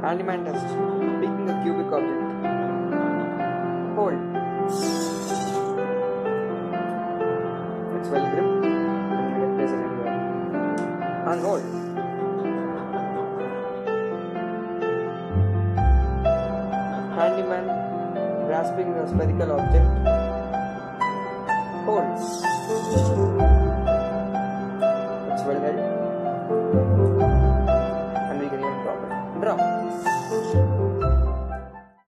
Handyman test. Picking a cubic object. Hold. It's well gripped and you can place it anywhere. Unhold. Handyman grasping a spherical object. Hold.